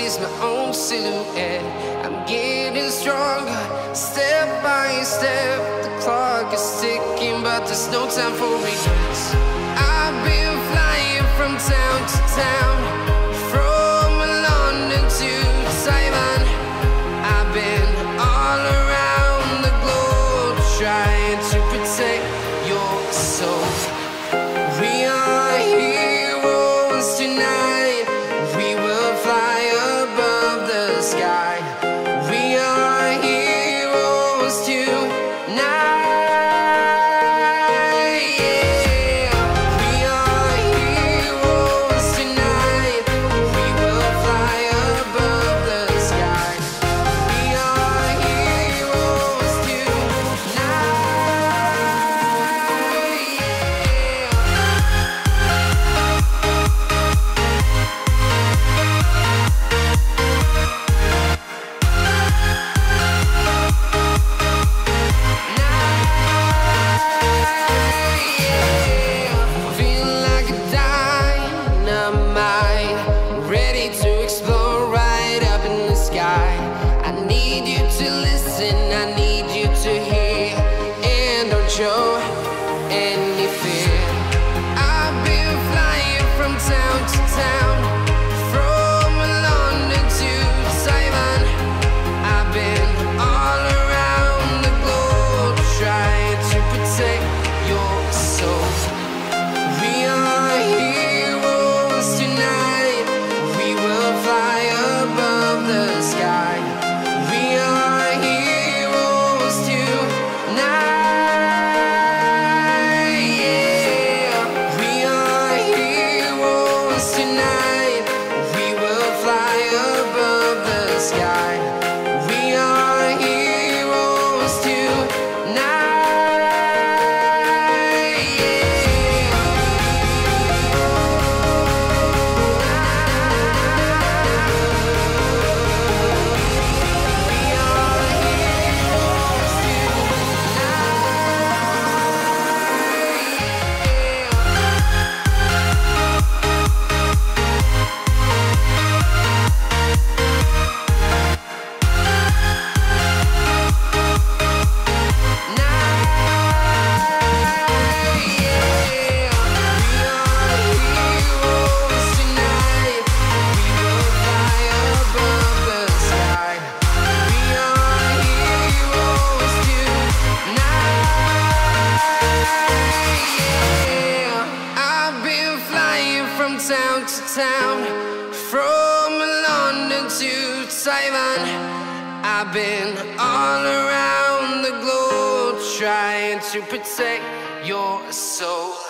sees my own silhouette. I'm getting stronger, step by step. The clock is ticking, but there's no time for regrets. I've been flying from town to town, from London to Taiwan. I've been all around the globe, trying to protect your soul. We are heroes tonight. We will fly above the sky. We are heroes tonight. Yeah. We are heroes tonight. We will fly above the sky. We are heroes tonight. Feeling like a dynamite, ready to explode right up in the sky. I need you to listen, I need you to hear, and don't show any fear. I've been flying from town to town, from London to Taiwan. I've been all around the globe, trying to protect your soul. We are heroes tonight. We will fly above the sky. We are heroes tonight. Yeah. We are heroes tonight. We will fly above the sky. We are heroes tonight. I've been flying from town to town, from London to Taiwan. I've been all around the globe, trying to protect your soul.